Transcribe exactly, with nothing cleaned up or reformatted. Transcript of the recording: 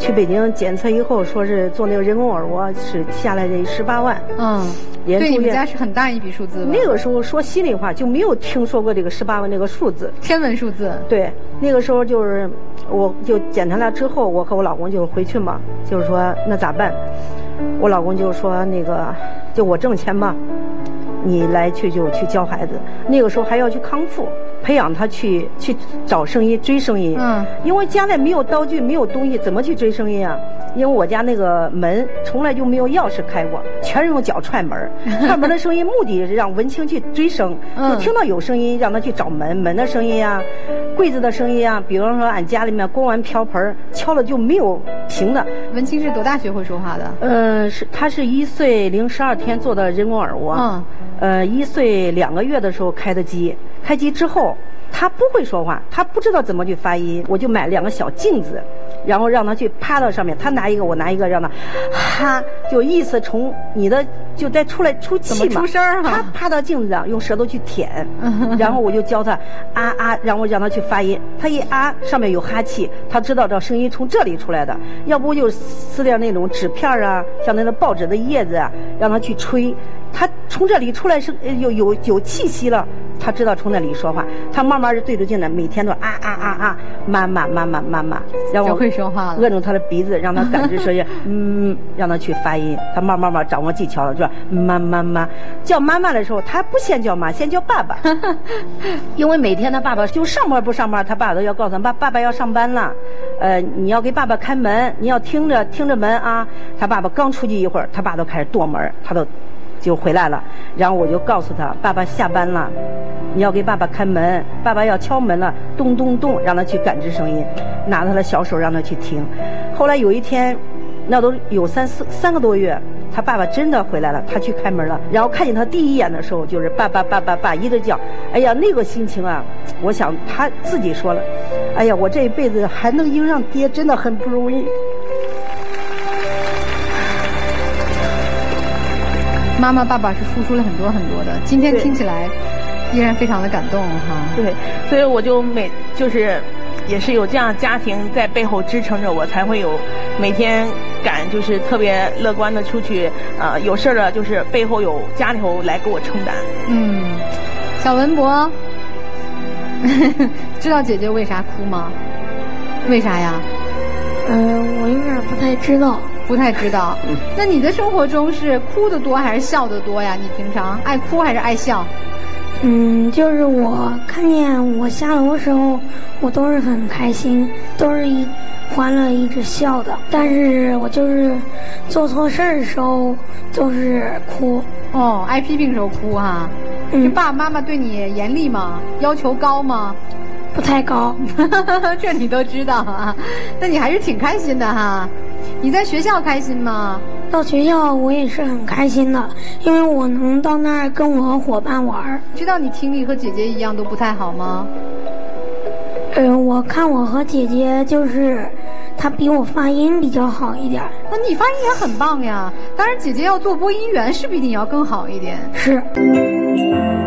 去北京检测以后，说是做那个人工耳蜗是下来得十八万。 嗯，对你们家是很大一笔数字吧？ 那个时候说心里话就没有听说过这个十八万这个数字， 天文数字。 对，那个时候就是我就检查了之后，我和我老公就回去嘛，就是说那咋办？我老公就说那个就我挣钱嘛，你来去就去教孩子。那个时候还要去康复，培养他去去找声音、追声音。嗯，因为家里没有道具、没有东西，怎么去追声音啊？因为我家那个门从来就没有钥匙开过，全是用脚踹门。踹门的声音目的是让文清去追声，就听到有声音，让他去找门，门的声音啊，柜子的声音啊。比方说俺家里面锅碗瓢盆敲了就没有停的。 文清是多大学会说话的？ 嗯，是他是一岁零十二天做的人工耳蜗。嗯。呃，一岁两个月的时候开的机，开机之后他不会说话，他不知道怎么去发音，我就买两个小镜子，然后让他去趴到上面，他拿一个我拿一个，让他哈，就意思从你的就再出来出气嘛， 怎么出声啊？ 他趴到镜子上用舌头去舔，然后我就教他啊啊，然后让他去发音，他一啊上面有哈气，他知道这声音从这里出来的，要不就撕点那种纸片啊，像那个报纸的叶子啊，让他去吹。他从这里出来是有有有气息了，他知道从那里说话，他慢慢就对着镜子，每天都啊啊啊啊，妈妈妈妈妈妈，然后就会说话了， 扼住他的鼻子，让他感知声音，嗯，让他去发音，他慢慢慢掌握技巧了，是吧？妈妈妈，叫妈妈的时候，他不先叫妈，先叫爸爸，因为每天他爸爸就上班不上班，他爸爸都要告诉他爸，爸爸要上班了，呃，你要给爸爸开门，你要听着听着门啊，他爸爸刚出去一会儿，他爸都开始跺门，他都。就回来了，然后我就告诉他，爸爸下班了，你要给爸爸开门，爸爸要敲门了，咚咚咚，让他去感知声音，拿他的小手让他去听。后来有一天，那都有三四三个多月，他爸爸真的回来了，他去开门了，然后看见他第一眼的时候，就是爸爸爸爸爸一直叫，哎呀，那个心情啊，我想他自己说了，哎呀，我这一辈子还能迎上爹，真的很不容易。 妈妈爸爸是付出了很多很多的，今天听起来依然非常的感动哈。 对，所以我就每就是也是有这样的家庭在背后支撑着我，才会有每天敢就是特别乐观的出去，呃，有事儿了就是背后有家里头来给我承担。 嗯，小文博，知道姐姐为啥哭吗？为啥呀？ 嗯、呃，我有点不太知道。 不太知道，那你的生活中是哭的多还是笑的多呀？你平常爱哭还是爱笑？ 嗯，就是我看见我下楼的时候，我都是很开心，都是一欢乐一直笑的。但是我就是做错事儿的时候，就是哭。 哦，挨批评时候哭哈。嗯，爸爸妈妈对你严厉吗？要求高吗？ 不太高。 这你都知道啊？那你还是挺开心的哈。你在学校开心吗？ 到学校我也是很开心的，因为我能到那儿跟我伙伴玩。 知道你听力和姐姐一样都不太好吗？ 嗯、呃，我看我和姐姐就是她比我发音比较好一点。 那你发音也很棒呀，当然姐姐要做播音员是不是一定要更好一点？ 是。